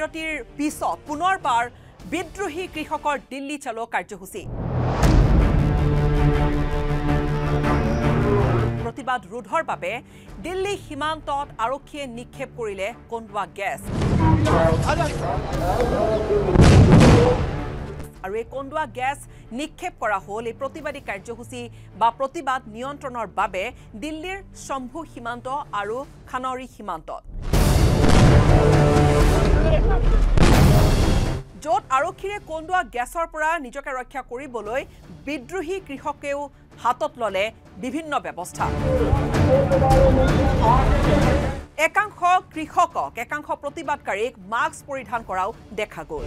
বিৰতিৰ পিছত পুনৰবাৰ বিদ্ৰোহী কৃষকৰ দিল্লী চলো কাৰ্যসূচী প্ৰতিবাদ ৰোধৰ বাবে দিল্লী সীমান্তত আৰক্ষীয়ে নিক্ষেপ কৰিলে কন্দুৱা গেছ আৰু এই কন্দুৱা গেছ নিক্ষেপ কৰা হ'ল এই প্ৰতিবাদী কাৰ্যসূচী বা প্ৰতিবাদ নিয়ন্ত্ৰণৰ বাবে দিল্লীৰ শম্ভু সীমান্ত আৰু খানৌৰী সীমান্তত য'ত আৰক্ষীৰে কন্দুৱা গেছৰ পৰা নিজকে ৰক্ষা কৰিবলৈ বিদ্ৰোহী কৃষকেও হাতত ললে বিভিন্ন ব্যৱস্থা একাংশ কৃষকক একাংশ প্ৰতিবাদকাৰীক মাস্ক পৰিধান কৰাও দেখা গ'ল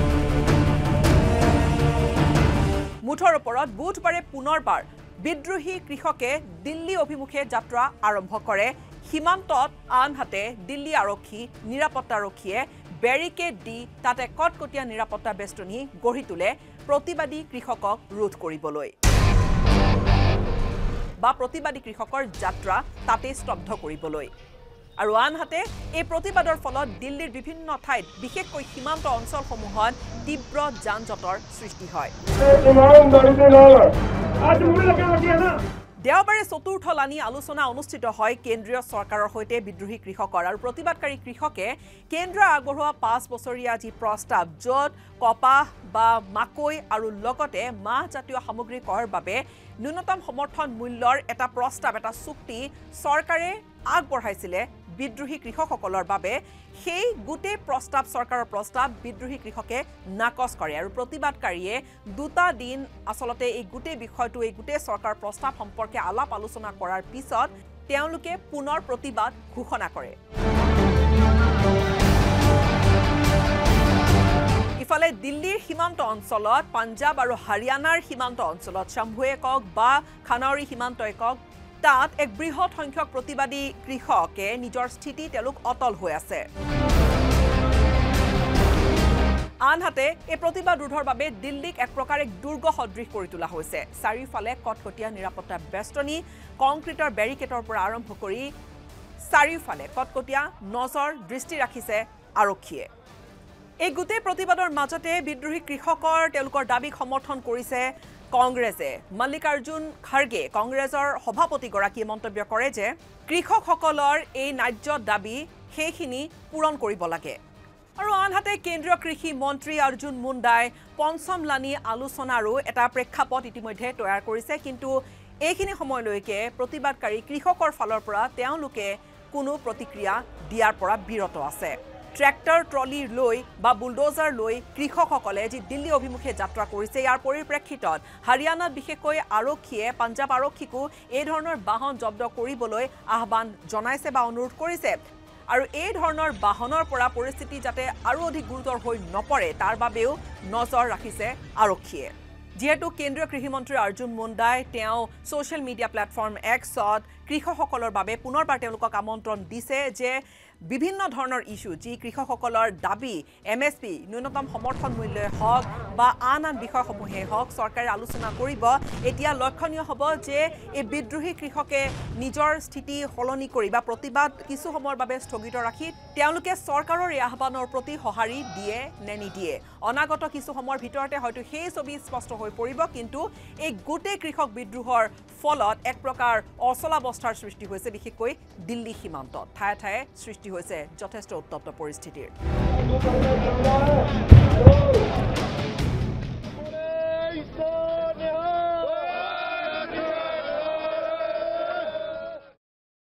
মুঠৰ ওপৰত বুধবাৰে পুনৰবাৰ বিদ্ৰোহী কৃষকে দিল্লী অভিমুখে যাত্ৰা আৰম্ভ কৰে সীমান্তত আনহাতে দিল্লী আৰক্ষী নিৰাপত্তাৰক্ষীয়ে বেৰিকেড দি তাতে কটকটীয়া নিৰাপত্তা বেষ্টনী গঢ়ি তোলে প্ৰতিবাদী কৃষকক ৰোধ কৰিবলৈ বা প্ৰতিবাদী কৃষকৰ যাত্ৰা তাতে স্তব্ধ কৰিবলৈ আৰু আনহাতে এই প্ৰতিবাদৰ ফলত দিল্লীৰ বিভিন্ন ঠাইত বিশেষকৈ সীমান্ত অঞ্চলসমূহত তীব্ৰ যান-জঁটৰ সৃষ্টি হয় দেওবাৰে চতুৰ্থ লানি আলোচনা অনুষ্ঠিত হয় কেন্দ্ৰীয় চৰকাৰৰ সৈতে বিদ্ৰোহী কৃষকৰ আৰু প্ৰতিবাদকাৰী কৃষকে কেন্দ্ৰই আগবঢ়োৱা 5 বছৰীয়া যি প্ৰস্তাৱ য'ত কপাহ বা মাকৈ আৰু লগতে মাহজাতীয় সামগ্ৰী ক্ৰয়ৰ বাবে ন্যূনতম সমৰ্থন মূল্যৰ এটা প্ৰস্তাৱ এটা চুক্তি চৰকাৰে আগবঢ়াইছিলে বিদ্ৰোহী কৃষকসকলৰ বাবে সেই গোটেই প্ৰস্তাৱ চৰকাৰৰ প্ৰস্তাৱ বিদ্ৰোহী কৃষকে নাকচ কৰে আৰু প্ৰতিবাদকাৰীয়ে দুটা দিন আসলতে এই গোটেই বিষয়টো এই গোটেই চৰকাৰ প্ৰস্তাৱ সম্পৰ্কে আলাপ আলোচনা কৰাৰ পিছত তেওঁলোকে পুনৰ প্ৰতিবাদ ঘোষণা কৰে ইফালে দিল্লীৰ সীমান্ত অঞ্চলত পাঞ্জাব আৰু হাৰিয়ানাৰ সীমান্ত অঞ্চলত শম্ভুৱে কক বা খানৌৰী সীমান্তই কক তাত এক বৃহৎ সংখ্যক প্ৰতিবাদী কৃষকে নিজৰ স্থিতি তেওঁলোক অটল হৈ আছে আনহাতে এই প্ৰতিবাদ ৰোধৰ বাবে দিল্লীক এক প্ৰকাৰে দুৰ্গ সদৃশ কৰি তোলা হৈছে চাৰিওফালে কটকটীয়া নিৰাপত্তা বেষ্টনী কংক্ৰিটৰ বেৰিকেডৰ পৰা আৰম্ভ কৰি চাৰিওফালে কটকটীয়া নজৰ দৃষ্টি ৰাখিছে আৰক্ষীয়ে এই গোটেই প্ৰতিবাদৰ মাজতে বিদ্ৰোহী কৃষকৰ তেওঁলোকৰ দাবীক সমৰ্থন কৰিছে কংগ্ৰেছে মল্লিকাৰ্জুন খাৰ্গে কংগ্ৰেছৰ সভাপতিগৰাকীয়ে মন্তব্য কৰে যে কৃষকসকলৰ এই ন্যায্য দাবী সেইখিনি পূৰণ কৰিব লাগে আৰু আনহাতে কেন্দ্ৰীয় কৃষি মন্ত্ৰী অৰ্জুন মুণ্ডাই পঞ্চম লানি আলোচনাৰো এটা প্ৰেক্ষাপট ইতিমধ্যে তৈয়াৰ কৰিছে কিন্তু এইখিনি সময়লৈকে প্ৰতিবাদকাৰী কৃষকৰ ফালৰ পৰা তেওঁলোকে কোনো প্ৰতিক্ৰিয়া দিয়াৰ পৰা বিৰত আছে ট্ৰেক্টৰ ট্ৰলি লৈ বা বুলডোজাৰ লৈ কৃষকসকলে যি দিল্লী অভিমুখে যাত্ৰা কৰিছে ইয়াৰ পৰিপ্ৰেক্ষিতত হাৰিয়ানাত বিশেষকৈ আৰক্ষীয়ে পাঞ্জাব আৰক্ষীকো এই ধৰণৰ বাহন জব্দ কৰিবলৈ আহ্বান জনাইছে বা অনুৰোধ কৰিছে আৰু এই ধৰণৰ বাহনৰ পৰা পৰিস্থিতি যাতে আৰু অধিক গুৰুতৰ হৈ নপৰে তাৰ বাবেও নজৰ ৰাখিছে আৰক্ষীয়ে যেহেতু কেন্দ্ৰীয় কৃষি মন্ত্ৰী অৰ্জুন মুণ্ডাই তেওঁ সোশ্যাল মিডিয়া প্লেটফৰ্ম এক্সত কৃষকসকলৰ বাবে পুনৰবাৰ তেওঁলোকক আমন্ত্ৰণ দিছে যে বিভিন্ন ধৰণৰ ইস্যু যি কৃষকসকলৰ দাবী এমএসপি ন্যূনতম সমৰ্থন মূল্যই হওক বা আন বিষয়সমূহে হওক চৰকাৰে আলোচনা কৰিব এতিয়া লক্ষণীয় হ'ব যে এই বিদ্ৰোহী কৃষকে নিজৰ স্থিতি সলনি কৰি বা প্ৰতিবাদ কিছু সময়ৰ বাবে স্থগিত ৰাখি তেওঁলোকে চৰকাৰৰ এই আহ্বানৰ প্ৰতি সঁহাৰি দিয়ে নে নিদিয়ে অনাগত কিছু সময়ৰ ভিতৰতে হয়তো সেই ছবি স্পষ্ট হৈ পৰিব কিন্তু এই গোটেই কৃষক বিদ্ৰোহৰ ফলত এক প্ৰকাৰ অচলাৱস্থাৰ সৃষ্টি হৈছে বিশেষকৈ দিল্লী সীমান্তত ঠায়ে ঠায়ে সৃষ্টি হৈছে যথেষ্ট উত্তপ্ত পৰিস্থিতিৰ